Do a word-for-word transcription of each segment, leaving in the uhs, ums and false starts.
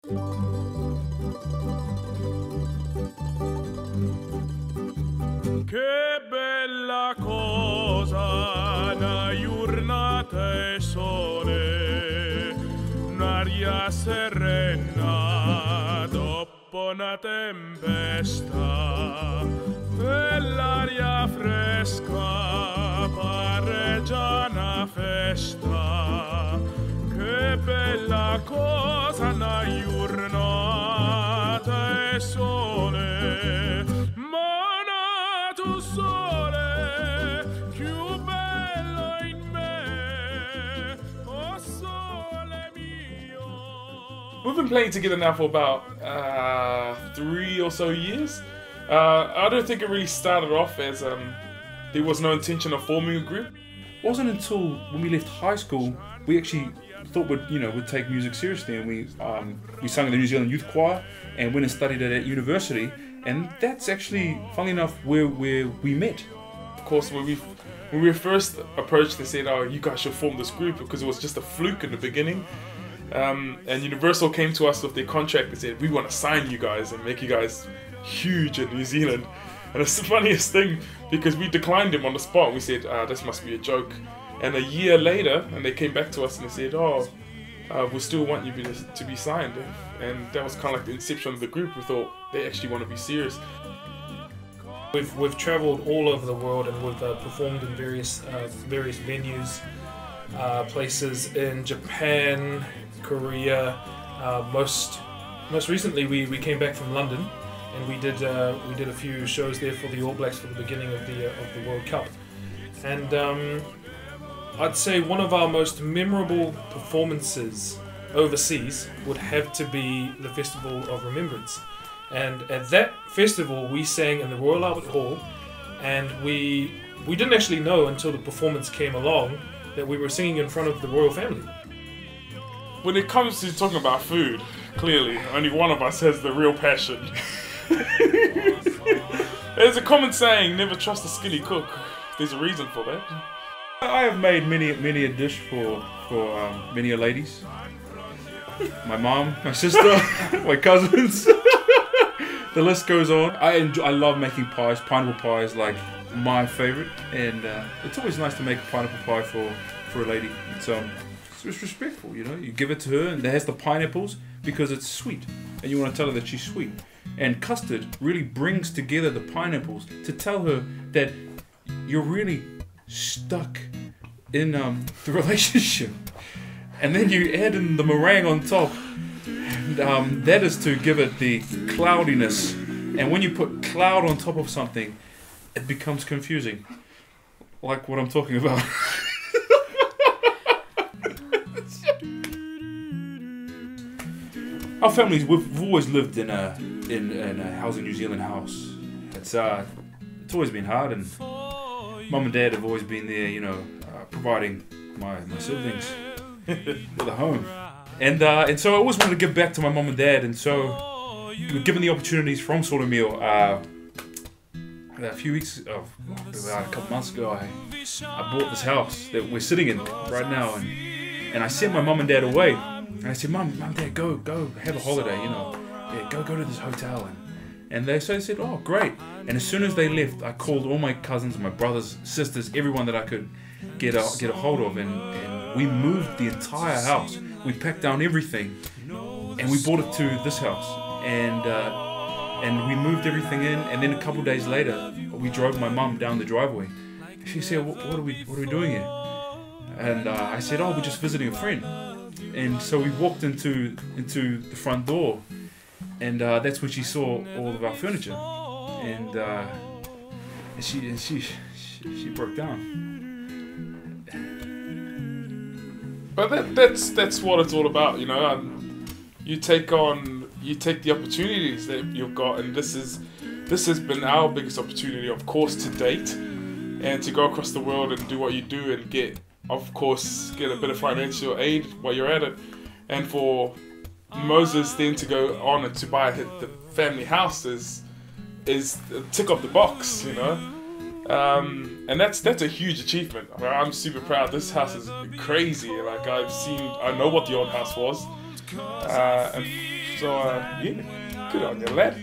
Che bella cosa una giornata e sole, un'aria serena dopo una tempesta, quell'aria fresca pareggia una festa. Che bella cosa una giornata e sole, tu sole più bello in me, oh sole mio. We've been playing together now for about uh, three or so years. Uh, I don't think it really started off as um, there was no intention of forming a group. It wasn't until when we left high school we actually thought we'd, you know, we'd take music seriously, and we um, we sang in the New Zealand Youth Choir and went and studied it at university. And that's actually, funnily enough, where, where we met. Of course, when we when we were first approached, they said, "Oh, you guys should form this group," because it was just a fluke in the beginning. Um, and Universal came to us with their contract and said, "We want to sign you guys and make you guys huge in New Zealand." And it's the funniest thing, because we declined them on the spot. We said, ah, "This must be a joke." And a year later, and they came back to us and they said, "Oh, uh, we still want you to be, to be signed." And that was kind of like the inception of the group. We thought they actually want to be serious. We've we've travelled all over the world, and we've uh, performed in various uh, various venues, uh, places in Japan, Korea. Uh, most most recently, we, we came back from London, and we did uh, we did a few shows there for the All Blacks for the beginning of the uh, of the World Cup. And um, I'd say one of our most memorable performances overseas would have to be the Festival of Remembrance. And at that festival we sang in the Royal Albert Hall, and we we didn't actually know until the performance came along that we were singing in front of the royal family. When it comes to talking about food, clearly only one of us has the real passion. There's a common saying, never trust a skinny cook. There's a reason for that. I have made many many a dish for, for um, many a ladies. My mom, my sister, my cousins. The list goes on. I enjoy, I love making pies. Pineapple pie is like my favorite, and uh, it's always nice to make a pineapple pie for, for a lady. It's um, it's respectful, you know. You give it to her, and it has the pineapples because it's sweet, and you want to tell her that she's sweet. And custard really brings together the pineapples to tell her that you're really stuck in um, the relationship. And then you add in the meringue on top, and um, that is to give it the cloudiness. And when you put cloud on top of something, it becomes confusing, like what I'm talking about. Our families, we've always lived in a in, in a Housing New Zealand house. It's uh, it's always been hard, and Mum and Dad have always been there, you know, uh, providing my my siblings with a home. And uh, and so I always wanted to give back to my mum and dad, and so given the opportunities from Solo Meal, uh, a few weeks, oh, about a couple months ago, I, I bought this house that we're sitting in right now, and and I sent my mum and dad away, and I said, "Mum, mum, dad, go, go, have a holiday, you know, yeah, go, go to this hotel," and and they so they said, "Oh, great." And as soon as they left, I called all my cousins, my brothers, sisters, everyone that I could get a get a hold of, and, and we moved the entire house. We packed down everything, and we brought it to this house, and uh, and we moved everything in. And then a couple of days later, we drove my mum down the driveway. She said, "What, what are we what are we doing here?" And uh, I said, "Oh, we're just visiting a friend." And so we walked into into the front door, and uh, that's when she saw all of our furniture, and uh, she and she, she she broke down. But that, that's that's what it's all about, you know. Um, you take on, you take the opportunities that you've got, and this is this has been our biggest opportunity, of course, to date, and to go across the world and do what you do and get, of course, get a bit of financial aid while you're at it, and for Moses then to go on and to buy the family house is is a tick off the box, you know. Um, and that's that's a huge achievement. I mean, I'm super proud. This house is crazy. Like I've seen, I know what the old house was, Uh, and so, uh, yeah, good on you, lad.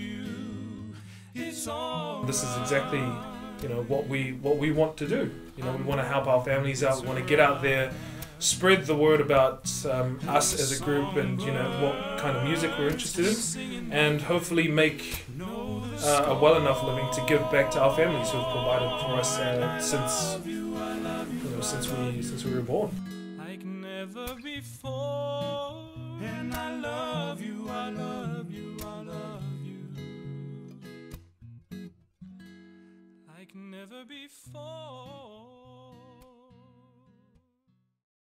This is exactly, you know, what we what we want to do. You know, we want to help our families out. We want to get out there, spread the word about um, us as a group, and you know what kind of music we're interested in, and hopefully make uh, a well enough living to give back to our families who have provided for us uh, since you know since we since we were born. Like never before, and I love you, I love you, I love you. Like never before.